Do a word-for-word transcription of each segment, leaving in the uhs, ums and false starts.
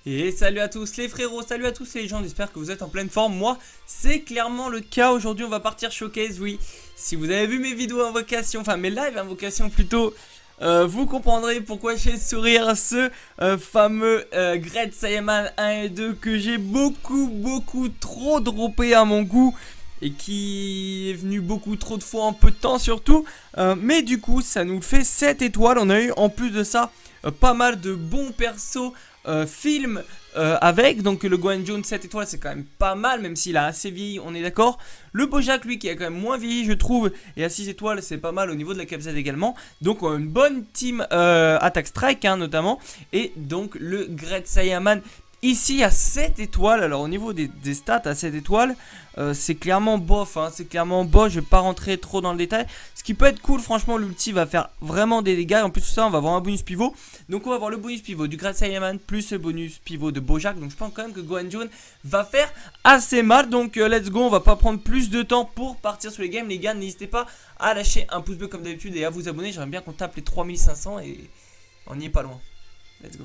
Et salut à tous les frérots, salut à tous les gens, j'espère que vous êtes en pleine forme. Moi, c'est clairement le cas. Aujourd'hui, on va partir showcase, oui. Si vous avez vu mes vidéos invocation, enfin mes lives invocation plutôt, euh, vous comprendrez pourquoi j'ai le sourire. Ce euh, fameux euh, Great Saiyaman un et deux que j'ai beaucoup, beaucoup trop droppé à mon goût. Et qui est venu beaucoup trop de fois en peu de temps surtout. euh, Mais du coup, ça nous fait sept étoiles. On a eu en plus de ça euh, pas mal de bons persos. Euh, film euh, avec, donc le Gohan Jaune sept étoiles c'est quand même pas mal, même s'il a assez vieilli, on est d'accord. Le Bojack lui qui a quand même moins vieilli je trouve, et à six étoiles c'est pas mal au niveau de la capsule également. Donc on a une bonne team euh, Attack Strike hein, notamment. Et donc le Great Saiyaman ici à sept étoiles. Alors au niveau des, des stats à sept étoiles euh, c'est clairement bof hein, c'est clairement bof, je vais pas rentrer trop dans le détail. Ce qui peut être cool franchement, l'ulti va faire vraiment des dégâts. En plus de ça on va avoir un bonus pivot. Donc on va avoir le bonus pivot du Great Saiyaman plus le bonus pivot de Bojack. Donc je pense quand même que Gohan Jaune va faire assez mal. Donc euh, let's go, on va pas prendre plus de temps pour partir sur les games. Les gars, n'hésitez pas à lâcher un pouce bleu comme d'habitude et à vous abonner. J'aimerais bien qu'on tape les trois mille cinq cents et on n'y est pas loin. Let's go.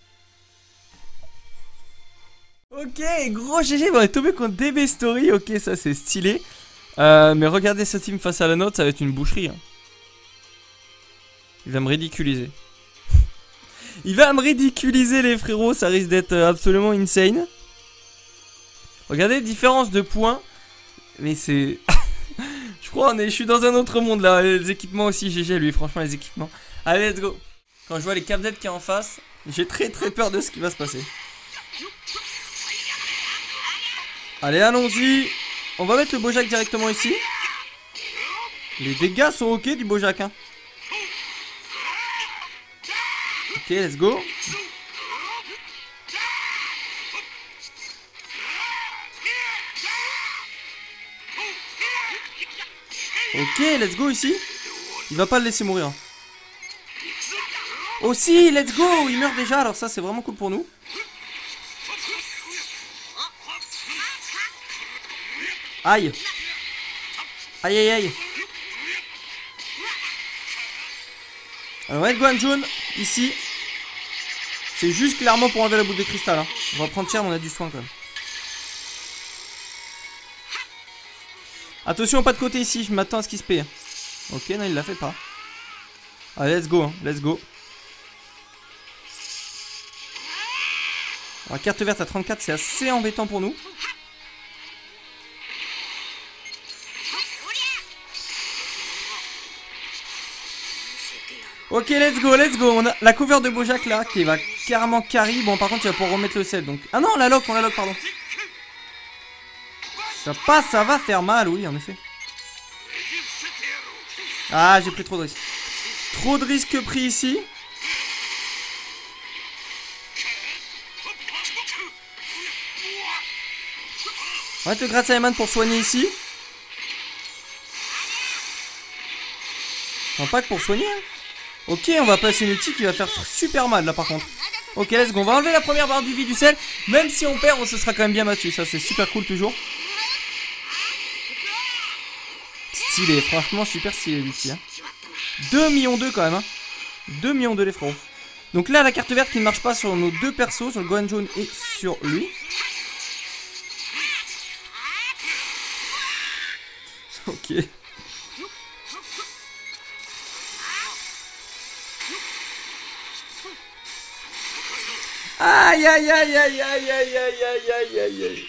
Ok, gros G G, on est tombé contre D B Story. Ok, ça c'est stylé. euh, Mais regardez ce team face à la nôtre, ça va être une boucherie hein. Il va me ridiculiser. Il va me ridiculiser les frérots, ça risque d'être absolument insane. Regardez, différence de points. Mais c'est... je crois on est... je suis dans un autre monde là. Les équipements aussi, G G lui, franchement les équipements. Allez, let's go. Quand je vois les Capdead qui est en face, j'ai très très peur de ce qui va se passer. Allez, allons-y. On va mettre le Bojack directement ici. Les dégâts sont ok du Bojack hein. Ok, let's go. Ok, let's go ici. Il va pas le laisser mourir. Aussi, let's go. Il meurt déjà, alors ça c'est vraiment cool pour nous. Aïe. Aïe aïe aïe. Alors on va être Gohan Jaune ici. C'est juste clairement pour enlever la boule de cristal hein. On va prendre cher mais on a du soin quand même. Attention pas de côté ici, je m'attends à ce qu'il se paye. Ok, non il l'a fait pas. Allez let's go hein. Let's go. Alors, carte verte à trente-quatre c'est assez embêtant pour nous. Ok, let's go, let's go. On a la cover de Bojack là qui va carrément carry. Bon, par contre, il va pouvoir remettre le set. Donc, ah non, on la lock, on la lock, pardon. Ça passe, ça va faire mal, oui, en effet. Ah, j'ai pris trop de risques. Trop de risques pris ici. On va mettre le Great Saiyaman pour soigner ici. Enfin, pas que pour soigner, hein. Ok, on va passer une ulti qui va faire super mal là par contre. Ok, let's go, on va enlever la première barre du vie du sel. Même si on perd, on se sera quand même bien battu. Ça c'est super cool toujours. Stylé, franchement super stylé l'ulti hein. deux millions deux quand même hein. deux millions deux les frérots. Donc là la carte verte qui ne marche pas sur nos deux persos, sur le Gohan Jaune et sur lui. Ok. Aïe aïe aïe aïe aïe aïe aïe aïe aïe aïe aïe.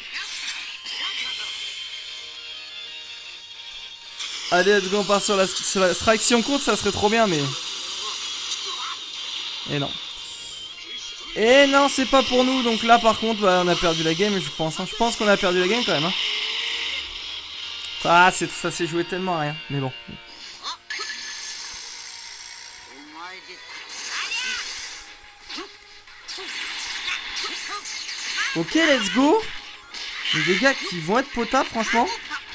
Allez let's go, on part sur la, sur la strike. Si on compte ça serait trop bien mais... Et non. Et non c'est pas pour nous. Donc là par contre bah, on a perdu la game je pense hein. Je pense qu'on a perdu la game quand même hein. Ah ça s'est joué tellement à rien. Mais bon. Ok, let's go. Les dégâts qui vont être potables, franchement.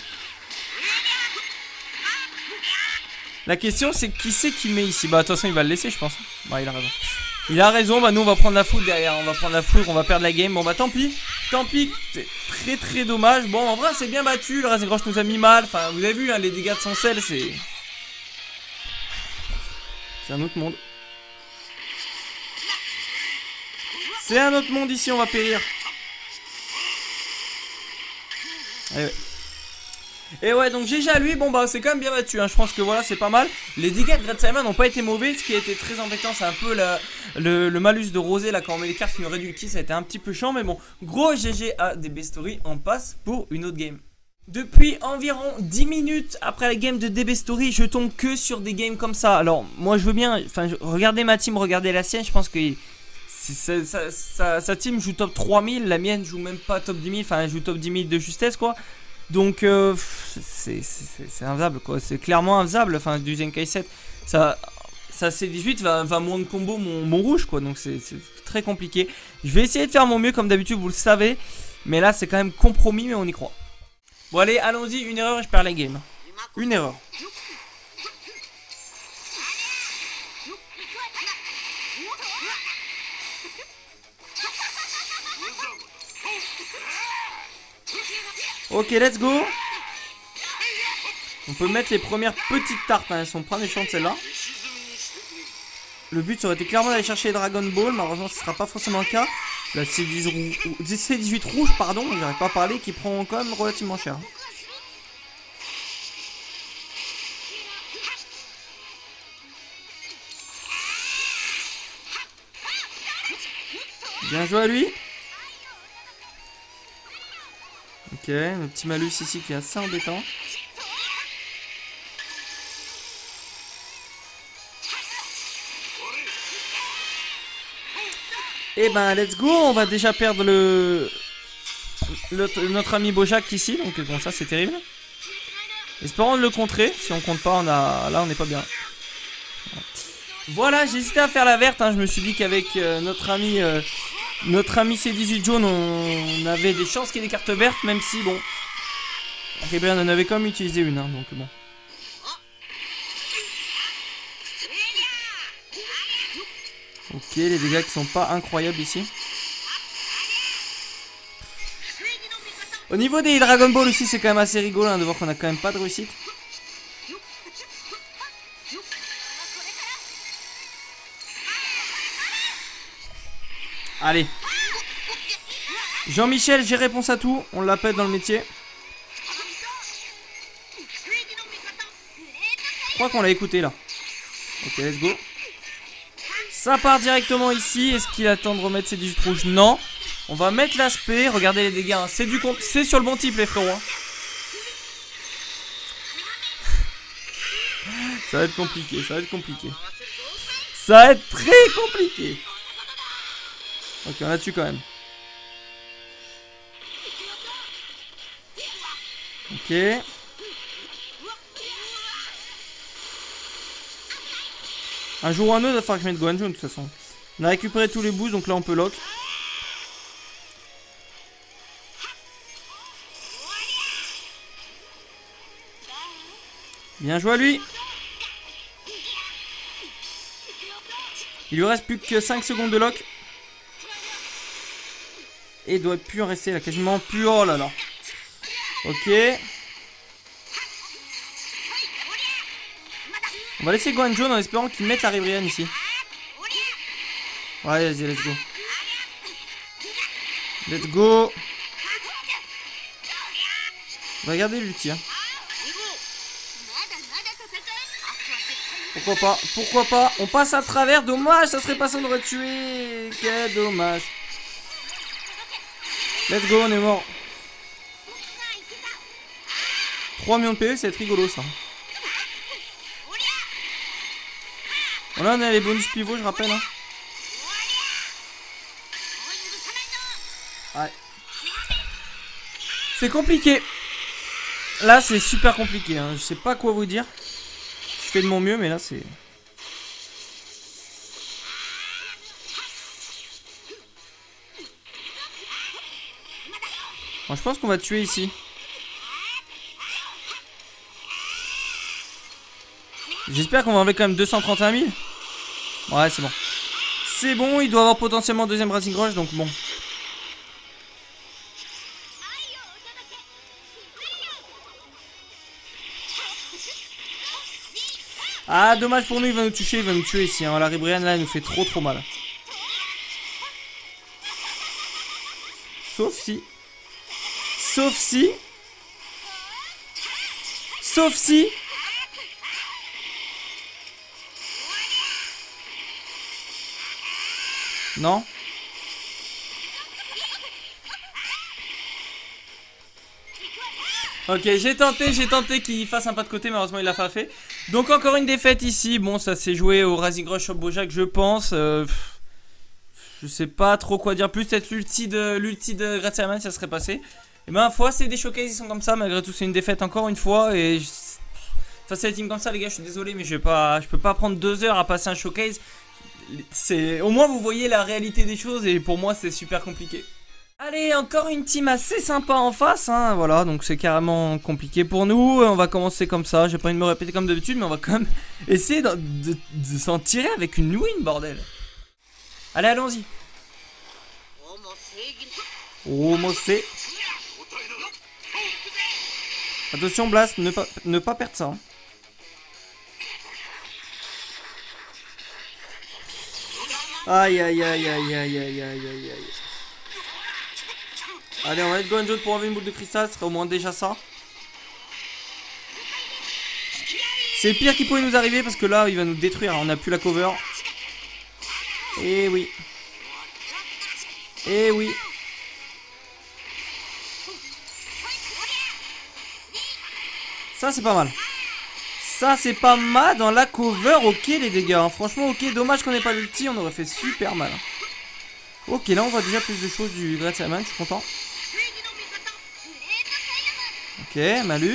La question, c'est qui c'est qui met ici. Bah, de toute façon, il va le laisser, je pense. Bah, il a raison. Il a raison. Bah, nous, on va prendre la foudre derrière. On va prendre la foudre, on va perdre la game. Bon, bah, tant pis. Tant pis. C'est très, très dommage. Bon, en vrai, c'est bien battu. Le Rasengrosh nous a mis mal. Enfin, vous avez vu, hein, les dégâts de son sel, c'est. C'est un autre monde. C'est un autre monde ici, on va périr. Et ouais. Et ouais, donc G G à lui, bon bah c'est quand même bien battu, hein. Je pense que voilà, c'est pas mal. Les dégâts de Great Simon n'ont pas été mauvais. Ce qui a été très embêtant, c'est un peu la, le, le malus de Rosé là quand on met les cartes qui nous réduit le ki. Ça a été un petit peu chiant, mais bon, gros G G à D B Story. On passe pour une autre game. Depuis environ dix minutes après la game de D B Story, je tombe que sur des games comme ça. Alors moi je veux bien, enfin regardez ma team, regardez la sienne. Je pense que sa, sa, sa, sa team joue top trois mille, la mienne joue même pas top dix mille. Enfin elle joue top dix mille de justesse quoi. Donc euh, c'est infaisable quoi, c'est clairement infaisable. Enfin du Zenkai sept, ça, ça C dix-huit va, va moins de combo mon, mon rouge quoi. Donc c'est très compliqué. Je vais essayer de faire mon mieux comme d'habitude, vous le savez. Mais là c'est quand même compromis, mais on y croit. Bon allez, allons-y, une erreur et je perds la game. Une erreur. Ok, let's go. On peut mettre les premières petites tartes, hein. Elles sont pas méchantes celles-là. Le but ça aurait été clairement d'aller chercher les Dragon Ball. Malheureusement ce sera pas forcément le cas. La C dix-huit rouge, pardon, j'arrive pas à parler, qui prend quand même relativement cher. Bien joué à lui. Ok, le petit malus ici qui est assez embêtant. Et ben let's go, on va déjà perdre le, le notre ami Bojack ici, donc bon ça c'est terrible. Espérons de le contrer, si on compte pas on a là on n'est pas bien. Voilà, j'ai hésité à faire la verte, hein. Je me suis dit qu'avec euh, notre ami euh, notre ami C dix-huit jaune on, on avait des chances qu'il y ait des cartes vertes, même si bon Ribrian en avait quand même utilisé une, hein, donc bon. Ok, les dégâts qui sont pas incroyables ici. Au niveau des Dragon Ball aussi, c'est quand même assez rigolo hein, de voir qu'on a quand même pas de réussite. Allez. Jean-Michel, j'ai réponse à tout. On l'appelle dans le métier. Je crois qu'on l'a écouté là. Ok, let's go. Ça part directement ici. Est-ce qu'il attend de remettre ses dix-huit rouges? Non. On va mettre l'aspect. Regardez les dégâts. Hein. C'est du compte. C'est sur le bon type, les frérots. Hein. Ça va être compliqué. Ça va être compliqué. Ça va être très compliqué. Ok, on l'a dessus quand même. Ok. Un jour ou un autre, il va falloir que je mette Gohan jaune de toute façon. On a récupéré tous les boosts, donc là on peut lock. Bien joué à lui. Il lui reste plus que cinq secondes de lock. Et il doit plus en rester là, quasiment plus. Oh là là. Ok. On va laisser Gohan jaune en espérant qu'il mette la Ribrian ici. Ouais, vas-y, let's go. Let's go. Regardez l'ulti. Hein. Pourquoi pas? Pourquoi pas? On passe à travers. Dommage, ça serait pas ça, on aurait tué. Quel dommage. Let's go, on est mort. trois millions de P V, ça va être rigolo ça. Bon, là on a les bonus pivots, je rappelle. Hein. Ouais. C'est compliqué. Là c'est super compliqué. Hein. Je sais pas quoi vous dire. Je fais de mon mieux, mais là c'est... Bon, je pense qu'on va tuer ici. J'espère qu'on va enlever quand même deux cent trente et un mille. Ouais, c'est bon. C'est bon, il doit avoir potentiellement deuxième Racing Rush, donc bon. Ah, dommage pour nous, il va nous toucher, il va nous tuer ici. Hein. La Ribrian là, il nous fait trop trop mal. Sauf si. Sauf si. Sauf si. Non. Ok, j'ai tenté, j'ai tenté qu'il fasse un pas de côté, malheureusement il l'a pas fait. Donc encore une défaite ici. Bon, ça s'est joué au Rising Rush of Bojack, je pense. Euh, je sais pas trop quoi dire plus. Peut-être l'ulti de l'ulti de Graziaman, ça serait passé. Et ben, fois, c'est des showcases, ils sont comme ça. Malgré tout, c'est une défaite encore une fois. Et je... face à des teams comme ça, les gars, je suis désolé, mais je vais pas, je peux pas prendre deux heures à passer un showcase. C'est, au moins, vous voyez la réalité des choses. Et pour moi, c'est super compliqué. Allez, encore une team assez sympa en face, hein, voilà, donc c'est carrément compliqué pour nous. On va commencer comme ça, j'ai pas envie de me répéter comme d'habitude, mais on va quand même essayer de, de, de s'en tirer avec une win, bordel. Allez, allons-y. Omose. Attention, Blast, ne pas, ne pas perdre ça. Hein. Aïe, aïe, aïe, aïe, aïe, aïe, aïe, aïe, aïe. Allez, on va être Gohanjon pour enlever une boule de cristal, ce serait au moins déjà ça. C'est le pire qui pouvait nous arriver parce que là, il va nous détruire. On n'a plus la cover. Eh oui. Eh oui. Ça, c'est pas mal. Ça, c'est pas mal dans la cover. Ok, les dégâts. Hein. Franchement, ok. Dommage qu'on n'ait pas l'ulti. On aurait fait super mal. Ok, là, on voit déjà plus de choses du Graziaman. Je suis content. Ok, malus.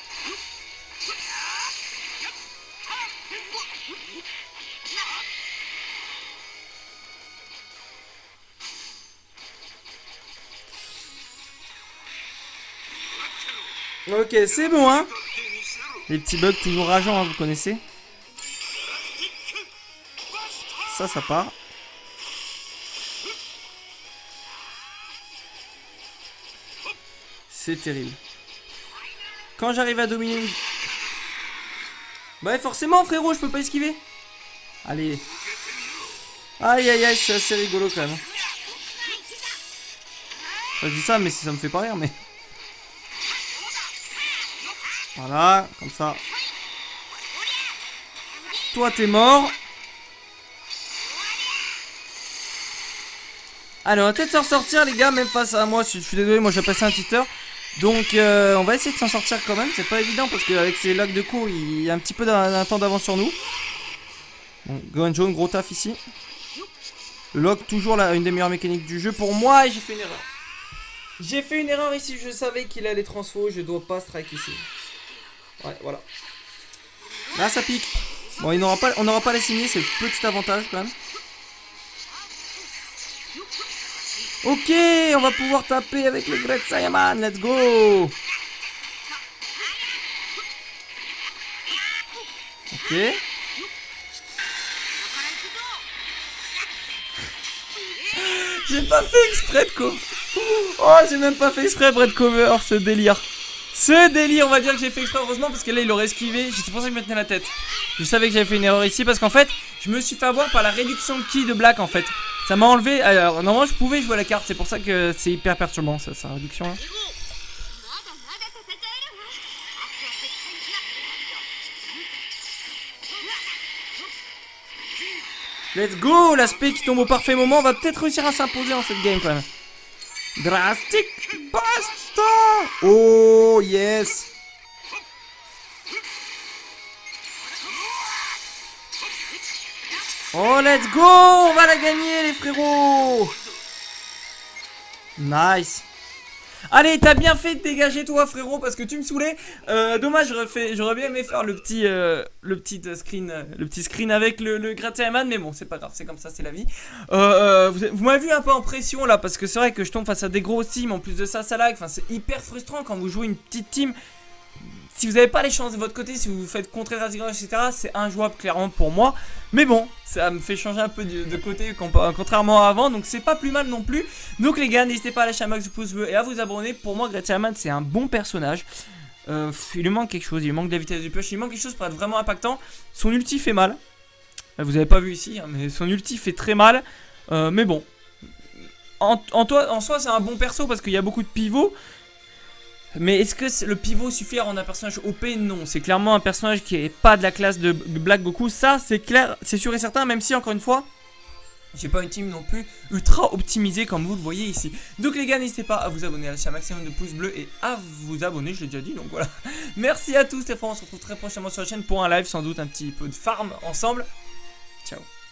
Ok, c'est bon, hein. Les petits bugs toujours rageants, hein, vous connaissez. Ça, ça part. C'est terrible. Quand j'arrive à dominer une... Bah forcément frérot, je peux pas esquiver. Allez. Aïe aïe aïe, c'est assez rigolo quand même. Enfin, je dis ça mais ça me fait pas rire mais... Voilà, comme ça. Toi t'es mort. Allez, on va peut-être s'en sortir les gars, même face à moi. Je suis désolé, moi j'ai passé un tuteur. Donc euh, on va essayer de s'en sortir quand même. C'est pas évident parce qu'avec ces lags de cours il y a un petit peu d'un temps d'avance sur nous. Bon, Gohanjon, gros taf ici. Le lock toujours là, une des meilleures mécaniques du jeu pour moi. Et j'ai fait une erreur. J'ai fait une erreur ici. Je savais qu'il allait transfo. Je dois pas strike ici. Ouais, voilà. Là ça pique. Bon, il n'aura pas, on n'aura pas les signer. C'est le petit avantage quand même. Ok, on va pouvoir taper avec le Graziaman, let's go. Ok. J'ai pas fait exprès de cover. Oh, j'ai même pas fait exprès de cover, ce délire. Ce délire, on va dire que j'ai fait exprès, heureusement, parce que là il aurait esquivé. C'est pour ça que je me tenais la tête. Je savais que j'avais fait une erreur ici, parce qu'en fait, je me suis fait avoir par la réduction de ki de Black en fait. Ça m'a enlevé, alors normalement je pouvais jouer la carte, c'est pour ça que c'est hyper perturbant ça, sa réduction là. Let's go, l'aspect qui tombe au parfait moment, on va peut-être réussir à s'imposer dans cette game quand même. Drastic Basta. Oh yes. Oh let's go, on va la gagner les frérots. Nice. Allez, t'as bien fait de dégager toi frérot parce que tu me saoulais. euh, Dommage, j'aurais bien aimé faire le petit euh, le petit screen euh, le petit screen avec le, le Graziaman, mais bon c'est pas grave, c'est comme ça, c'est la vie. euh, euh, Vous, vous m'avez vu un peu en pression là parce que c'est vrai que je tombe face à des gros teams. En plus de ça, ça lag, enfin c'est hyper frustrant quand vous jouez une petite team. Si vous n'avez pas les chances de votre côté, si vous vous faites contrer Rising Rush, et cetera, c'est injouable clairement pour moi. Mais bon, ça me fait changer un peu de, de côté contrairement à avant, donc c'est pas plus mal non plus. Donc les gars, n'hésitez pas à lâcher un max de pouces bleus et à vous abonner. Pour moi, Graziaman, c'est un bon personnage. Euh, il lui manque quelque chose, il lui manque de la vitesse du push, il lui manque quelque chose pour être vraiment impactant. Son ulti fait mal. Vous avez pas vu ici, hein, mais son ulti fait très mal. Euh, mais bon. en, en, toi, en soi, c'est un bon perso parce qu'il y a beaucoup de pivots. Mais est-ce que le pivot suffit à rendre un personnage O P? Non, c'est clairement un personnage qui est pas de la classe de Black Goku. Ça, c'est clair, c'est sûr et certain, même si, encore une fois, j'ai pas une team non plus ultra optimisée comme vous le voyez ici. Donc les gars, n'hésitez pas à vous abonner, à lâcher un maximum de pouces bleus et à vous abonner, je l'ai déjà dit, donc voilà. Merci à tous, les frères, on se retrouve très prochainement sur la chaîne pour un live, sans doute un petit peu de farm ensemble. Ciao.